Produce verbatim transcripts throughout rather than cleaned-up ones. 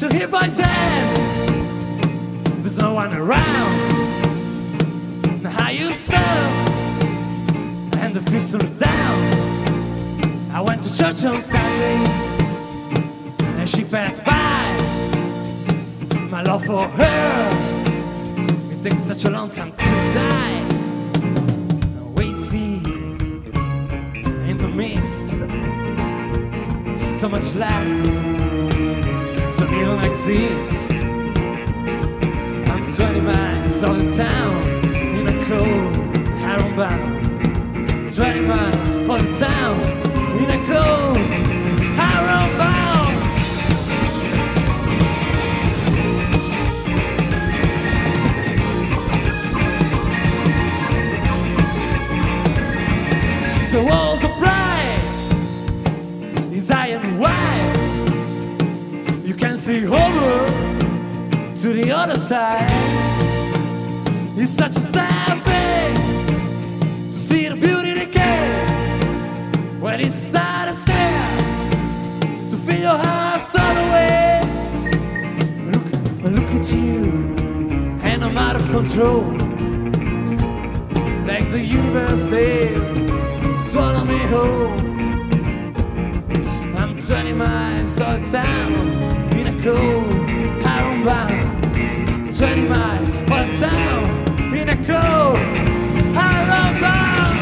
to hear voices, there's no one around. Now how you stop and the feet stood down. I went to church on Saturday and she passed by. My love for her, it takes such a long time to die. Wasted in the mist, so much life, so little exists. I'm twenty miles out of town in a cold iron bound. Twenty miles out of town in a cold iron bound. The walls are bright, his eye and wide. You can see over to the other side. It's such a sad thing to see the beauty decay when it's sad and stare, to feel your heart turn away. Look, look at you, and I'm out of control. Like the universe says, swallow me whole. I'm twenty miles out of town in a cold iron bound. Twenty miles out of town in a cold iron bound.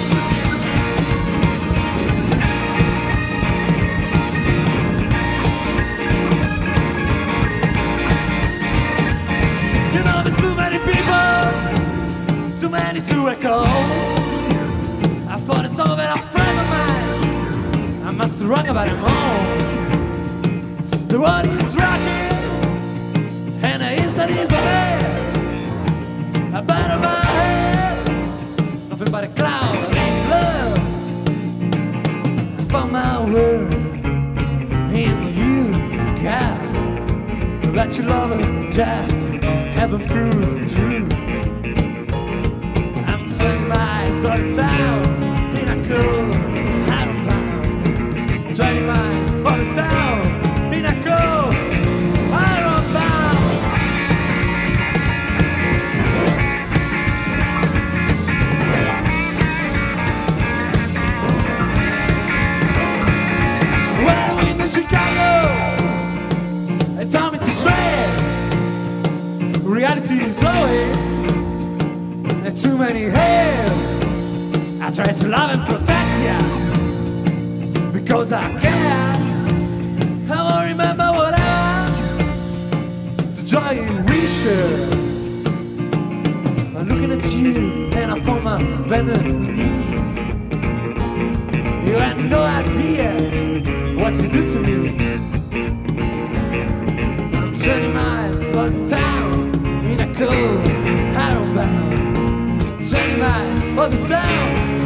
You know there's too many people, too many to recall. I thought it's some of it a friend of mine. I must have wrong about him all. The world is rocking, and the inside is a man. I bat on my head, nothing but a cloud in love. I found my word in you, God. That you love it, just haven't proved true. I'm twenty miles out of town in a cold iron bound. Twenty miles out of town in a cold iron bound. Well, in the Chicago, they told me to tread. Reality is always and too many here. I try to love and protect ya because I care. I won't remember whatever the joy we share. I'm looking at you and I'm on my bended knees. You had no idea what you do to me. I'm twenty miles out of town in a cold iron bound. Twenty miles out of town